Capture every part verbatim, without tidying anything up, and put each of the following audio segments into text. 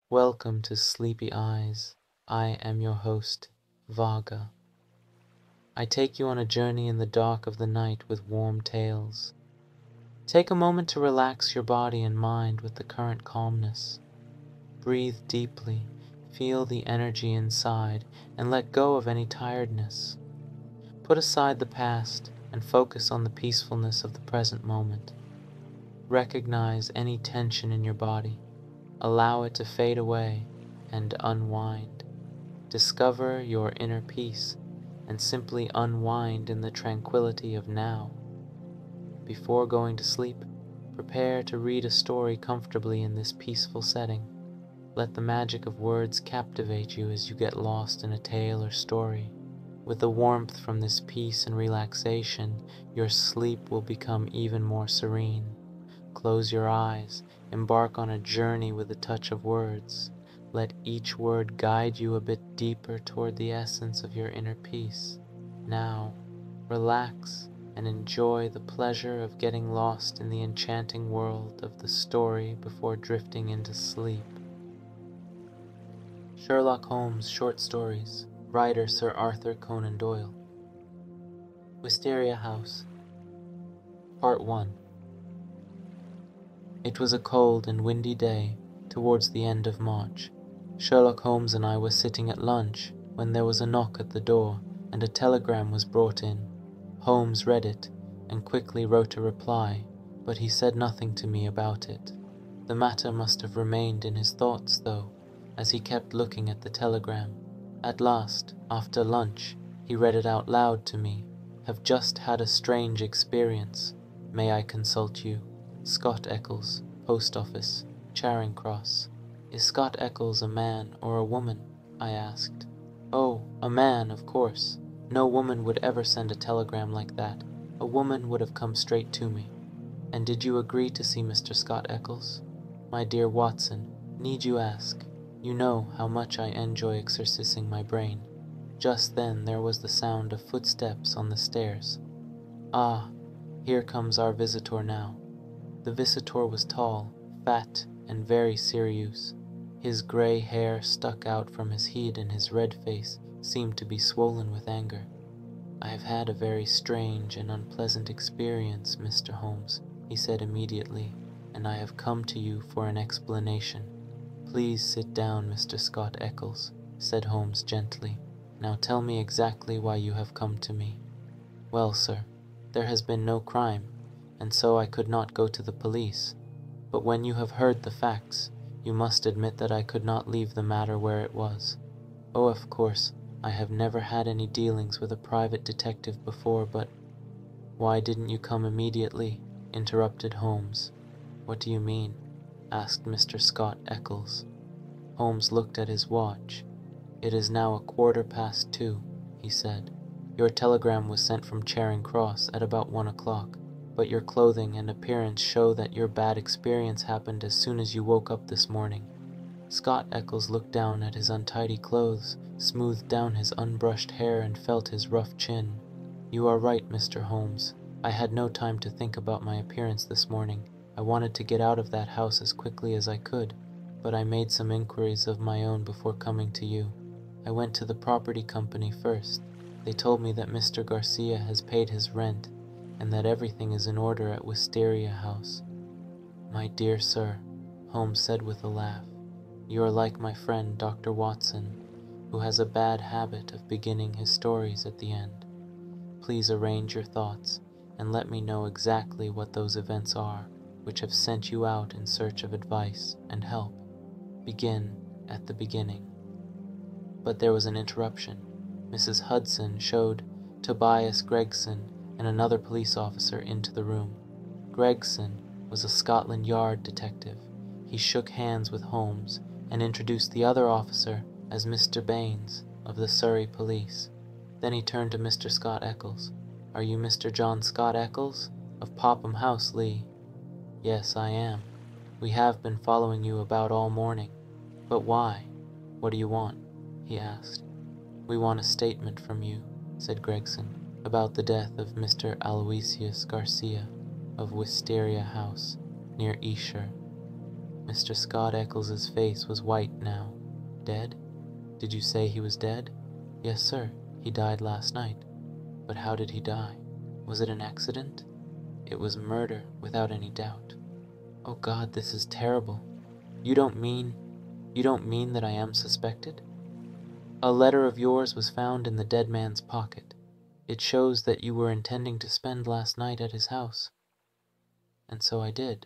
Welcome to Sleepy Eyes. I am your host, Vaga. I take you on a journey in the dark of the night with warm tales. Take a moment to relax your body and mind with the current calmness. Breathe deeply, feel the energy inside, and let go of any tiredness. Put aside the past and focus on the peacefulness of the present moment. Recognize any tension in your body. Allow it to fade away and unwind. Discover your inner peace and simply unwind in the tranquility of now. Before going to sleep, prepare to read a story comfortably in this peaceful setting. Let the magic of words captivate you as you get lost in a tale or story. With the warmth from this peace and relaxation, your sleep will become even more serene. Close your eyes, embark on a journey with a touch of words. Let each word guide you a bit deeper toward the essence of your inner peace. Now, relax and enjoy the pleasure of getting lost in the enchanting world of the story before drifting into sleep. Sherlock Holmes Short Stories. Writer Sir Arthur Conan Doyle. Wisteria House. Part one. It was a cold and windy day, towards the end of March. Sherlock Holmes and I were sitting at lunch when there was a knock at the door and a telegram was brought in. Holmes read it and quickly wrote a reply, but he said nothing to me about it. The matter must have remained in his thoughts, though, as he kept looking at the telegram. At last, after lunch, he read it out loud to me. Have just had a strange experience. May I consult you? Scott Eccles, Post Office, Charing Cross. Is Scott Eccles a man or a woman? I asked. Oh, a man, of course. No woman would ever send a telegram like that. A woman would have come straight to me. And did you agree to see Mister Scott Eccles? My dear Watson, need you ask? You know how much I enjoy exercising my brain. Just then there was the sound of footsteps on the stairs. Ah, here comes our visitor now. The visitor was tall, fat, and very serious. His grey hair stuck out from his head and his red face seemed to be swollen with anger. I have had a very strange and unpleasant experience, Mister Holmes, he said immediately, and I have come to you for an explanation. Please sit down, Mister Scott Eccles, said Holmes gently. Now tell me exactly why you have come to me. Well, sir, there has been no crime, and so I could not go to the police. But when you have heard the facts, you must admit that I could not leave the matter where it was. Oh, of course, I have never had any dealings with a private detective before, but... Why didn't you come immediately? Interrupted Holmes. What do you mean? Asked Mister Scott Eccles. Holmes looked at his watch. It is now a quarter past two, he said. Your telegram was sent from Charing Cross at about one o'clock. But your clothing and appearance show that your bad experience happened as soon as you woke up this morning. Scott Eccles looked down at his untidy clothes, smoothed down his unbrushed hair, and felt his rough chin. You are right, Mister Holmes. I had no time to think about my appearance this morning. I wanted to get out of that house as quickly as I could, but I made some inquiries of my own before coming to you. I went to the property company first. They told me that Mister Garcia has paid his rent, and that everything is in order at Wisteria House. My dear sir, Holmes said with a laugh, you are like my friend Doctor Watson, who has a bad habit of beginning his stories at the end. Please arrange your thoughts, and let me know exactly what those events are which have sent you out in search of advice and help. Begin at the beginning. But there was an interruption. Missus Hudson showed Tobias Gregson and another police officer into the room. Gregson was a Scotland Yard detective. He shook hands with Holmes and introduced the other officer as Mister Baines of the Surrey Police. Then he turned to Mister Scott Eccles. Are you Mister John Scott Eccles of Popham House, Lee? Yes, I am. We have been following you about all morning. But why? What do you want? He asked. We want a statement from you, said Gregson, about the death of Mister Aloysius Garcia of Wisteria House, near Esher. Mister Scott Eccles's face was white now. Dead? Did you say he was dead? Yes, sir. He died last night. But how did he die? Was it an accident? It was murder, without any doubt. Oh God, this is terrible. You don't mean... You don't mean that I am suspected? A letter of yours was found in the dead man's pocket. It shows that you were intending to spend last night at his house. And so I did.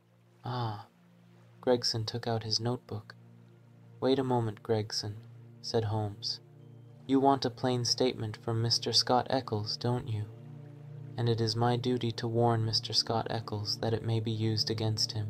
Ah. Gregson took out his notebook. Wait a moment, Gregson, said Holmes. You want a plain statement from Mister Scott Eccles, don't you? And it is my duty to warn Mister Scott Eccles that it may be used against him.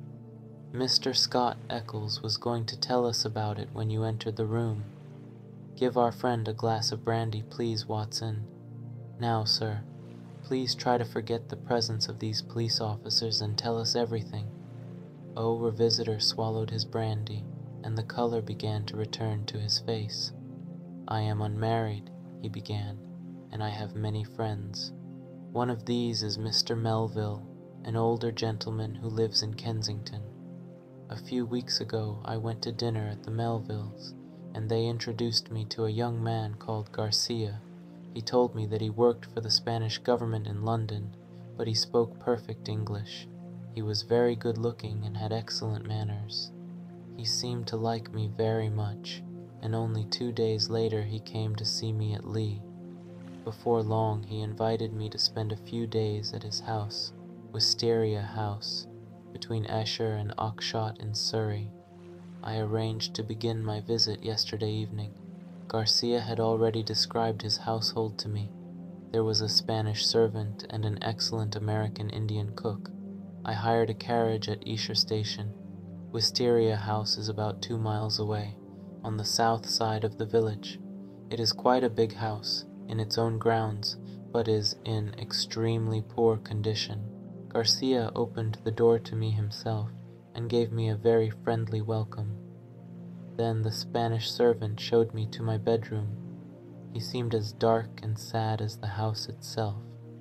Mister Scott Eccles was going to tell us about it when you entered the room. Give our friend a glass of brandy, please, Watson. Now, sir, please try to forget the presence of these police officers and tell us everything. Oh, Revisitor swallowed his brandy, and the color began to return to his face. I am unmarried, he began, and I have many friends. One of these is Mister Melville, an older gentleman who lives in Kensington. A few weeks ago I went to dinner at the Melvilles, and they introduced me to a young man called Garcia. He told me that he worked for the Spanish government in London, but he spoke perfect English. He was very good-looking and had excellent manners. He seemed to like me very much, and only two days later he came to see me at Lee. Before long he invited me to spend a few days at his house, Wisteria House, between Esher and Oxshott in Surrey. I arranged to begin my visit yesterday evening. Garcia had already described his household to me. There was a Spanish servant and an excellent American Indian cook. I hired a carriage at Esher Station. Wisteria House is about two miles away, on the south side of the village. It is quite a big house, in its own grounds, but is in extremely poor condition. Garcia opened the door to me himself, and gave me a very friendly welcome. Then the Spanish servant showed me to my bedroom. He seemed as dark and sad as the house itself.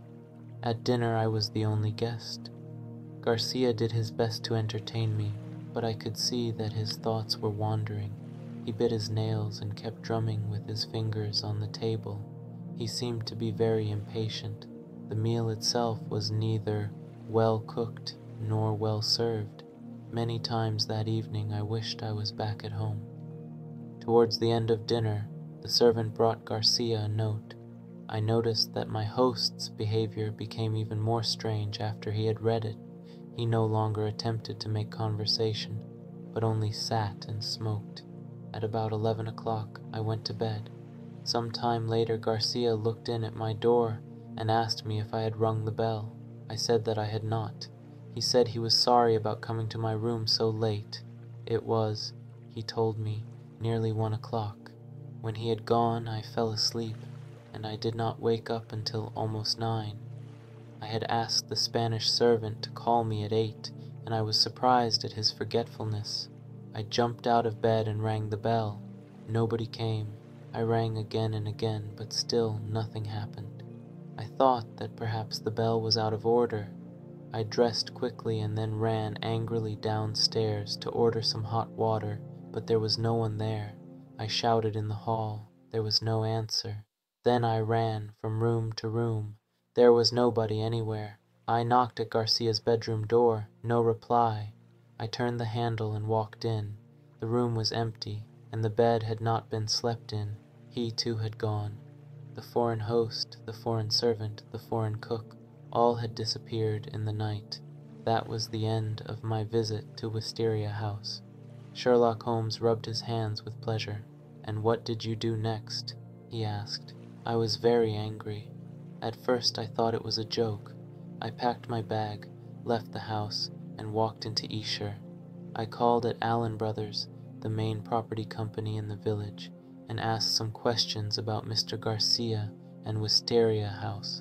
At dinner I was the only guest. Garcia did his best to entertain me, but I could see that his thoughts were wandering. He bit his nails and kept drumming with his fingers on the table. He seemed to be very impatient. The meal itself was neither well cooked nor well served. Many times that evening I wished I was back at home. Towards the end of dinner, the servant brought Garcia a note. I noticed that my host's behavior became even more strange after he had read it. He no longer attempted to make conversation, but only sat and smoked. At about eleven o'clock, I went to bed. Some time later, Garcia looked in at my door and asked me if I had rung the bell. I said that I had not. He said he was sorry about coming to my room so late. It was, he told me, nearly one o'clock. When he had gone, I fell asleep, and I did not wake up until almost nine. I had asked the Spanish servant to call me at eight, and I was surprised at his forgetfulness. I jumped out of bed and rang the bell. Nobody came. I rang again and again, but still nothing happened. I thought that perhaps the bell was out of order. I dressed quickly and then ran angrily downstairs to order some hot water, but there was no one there. I shouted in the hall. There was no answer. Then I ran from room to room. There was nobody anywhere. I knocked at Garcia's bedroom door. No reply. I turned the handle and walked in. The room was empty, and the bed had not been slept in. He too had gone. The foreign host, the foreign servant, the foreign cook, all had disappeared in the night. That was the end of my visit to Wisteria House. Sherlock Holmes rubbed his hands with pleasure. "And what did you do next?" he asked. I was very angry. At first I thought it was a joke. I packed my bag, left the house, and walked into Esher. I called at Allen Brothers, the main property company in the village, and asked some questions about Mister Garcia and Wisteria House.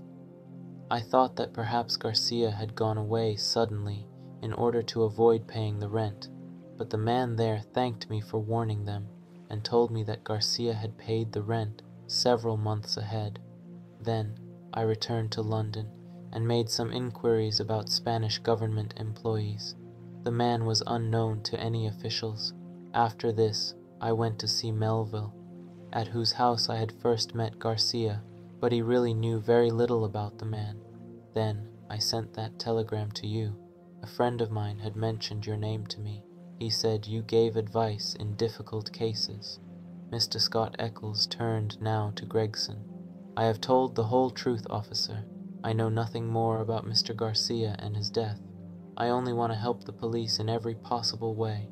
I thought that perhaps Garcia had gone away suddenly in order to avoid paying the rent, but the man there thanked me for warning them and told me that Garcia had paid the rent several months ahead. Then I returned to London and made some inquiries about Spanish government employees. The man was unknown to any officials. After this, I went to see Melville, at whose house I had first met Garcia, but he really knew very little about the man. Then I sent that telegram to you. A friend of mine had mentioned your name to me. He said you gave advice in difficult cases. Mister Scott Eccles turned now to Gregson. I have told the whole truth, officer. I know nothing more about Mister Garcia and his death. I only want to help the police in every possible way.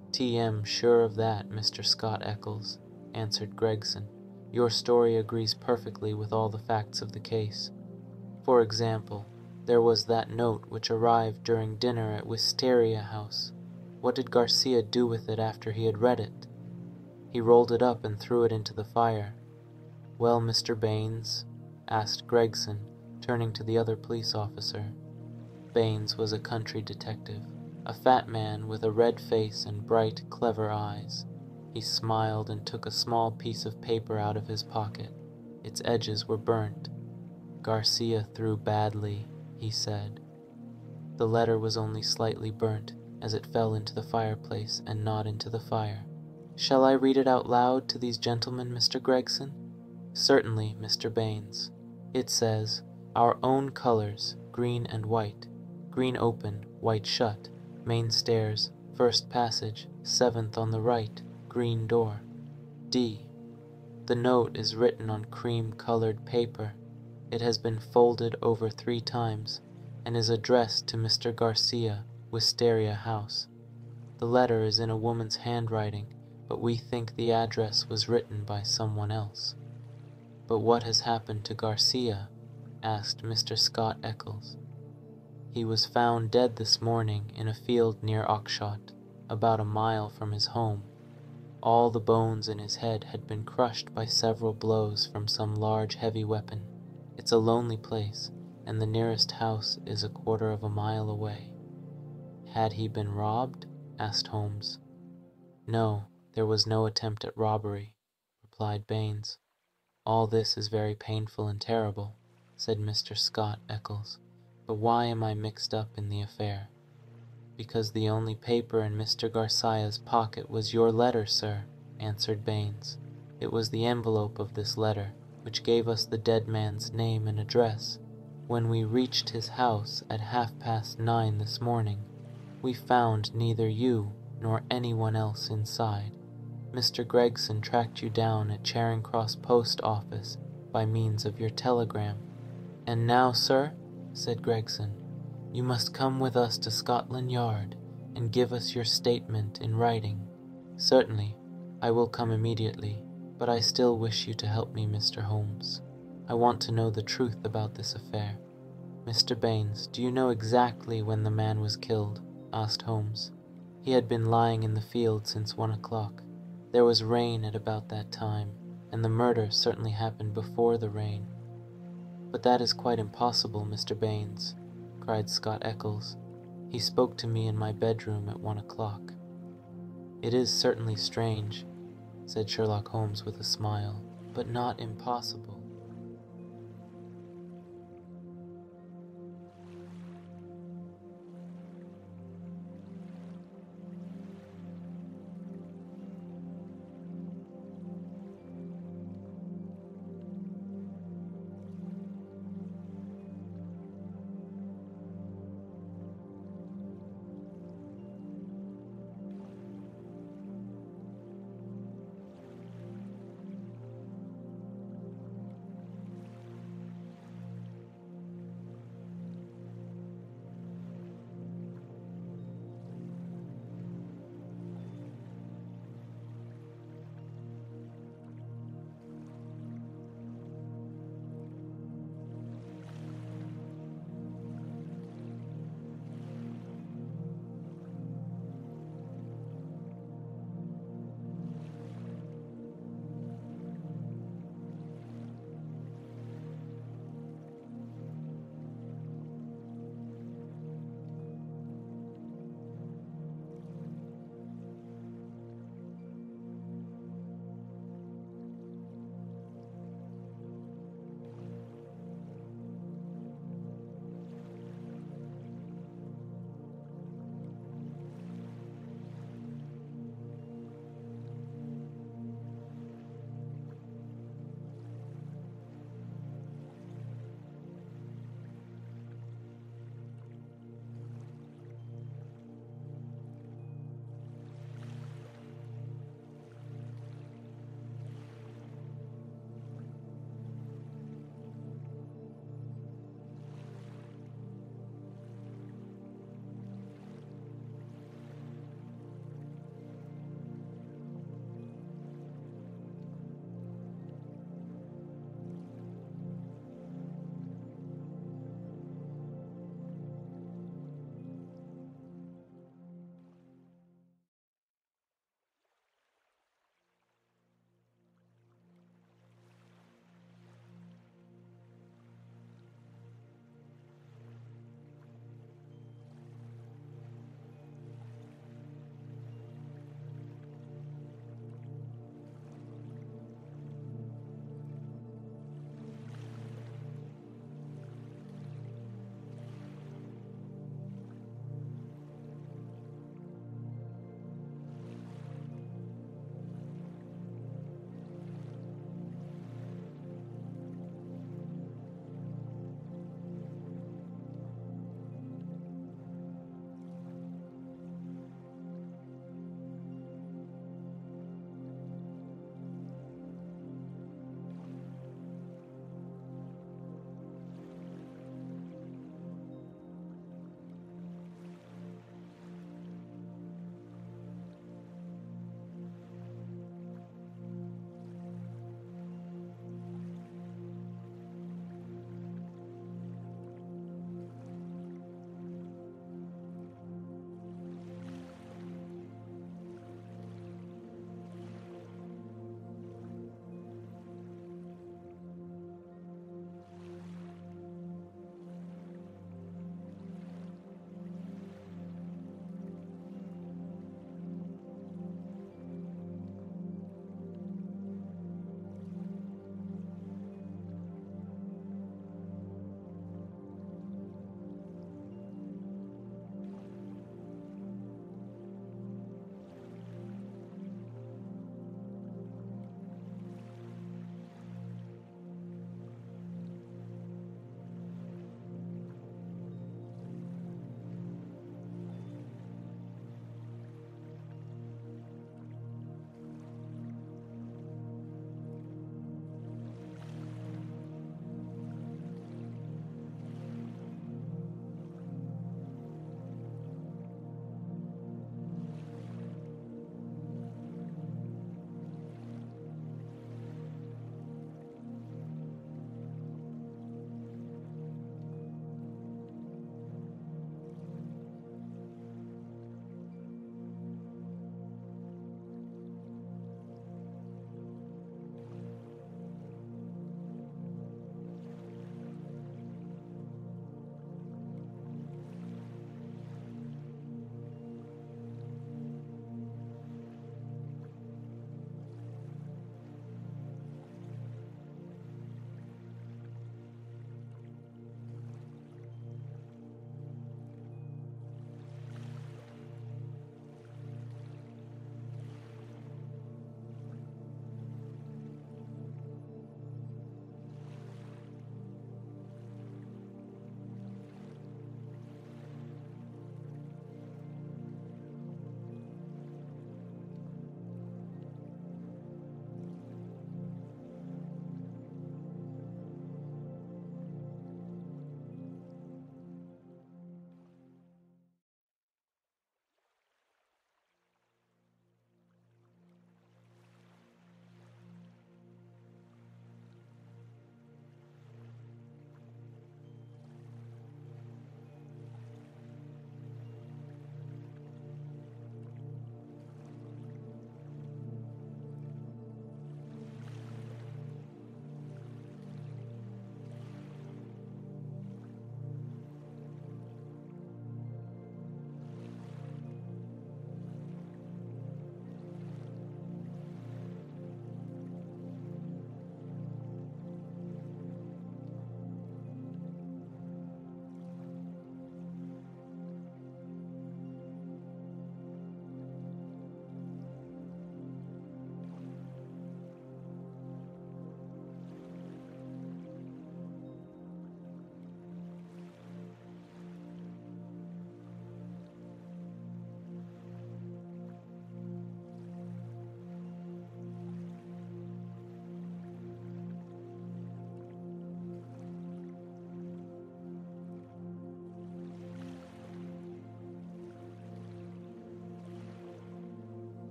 T M sure of that, Mister Scott Eccles, answered Gregson. Your story agrees perfectly with all the facts of the case. For example, there was that note which arrived during dinner at Wisteria House. What did Garcia do with it after he had read it? He rolled it up and threw it into the fire. Well, Mister Baines? Asked Gregson, turning to the other police officer. Baines was a country detective, a fat man with a red face and bright, clever eyes. He smiled and took a small piece of paper out of his pocket. Its edges were burnt. Garcia threw badly, he said. The letter was only slightly burnt, as it fell into the fireplace and not into the fire. Shall I read it out loud to these gentlemen, Mister Gregson? Certainly, Mister Baines. It says, our own colors, green and white. Green open, white shut. Main stairs, first passage, seventh on the right, green door. D. The note is written on cream-colored paper. It has been folded over three times, and is addressed to Mister Garcia, Wisteria House. The letter is in a woman's handwriting, but we think the address was written by someone else. But what has happened to Garcia? Asked Mister Scott Eccles. He was found dead this morning in a field near Oxshott, about a mile from his home. All the bones in his head had been crushed by several blows from some large heavy weapon. It's a lonely place, and the nearest house is a quarter of a mile away. Had he been robbed? Asked Holmes. No, there was no attempt at robbery, replied Baines. All this is very painful and terrible, said Mister Scott Eccles. But why am I mixed up in the affair? Because the only paper in Mister Garcia's pocket was your letter, sir, answered Baines. It was the envelope of this letter which gave us the dead man's name and address. When we reached his house at half past nine this morning, we found neither you nor anyone else inside. Mister Gregson tracked you down at Charing Cross Post Office by means of your telegram. And now, sir, said Gregson, you must come with us to Scotland Yard and give us your statement in writing. Certainly, I will come immediately, but I still wish you to help me, Mister Holmes. I want to know the truth about this affair. Mister Baines, do you know exactly when the man was killed? Asked Holmes. He had been lying in the field since one o'clock. There was rain at about that time, and the murder certainly happened before the rain. But that is quite impossible, Mister Baines, cried Scott Eccles. He spoke to me in my bedroom at one o'clock. It is certainly strange, said Sherlock Holmes with a smile, but not impossible.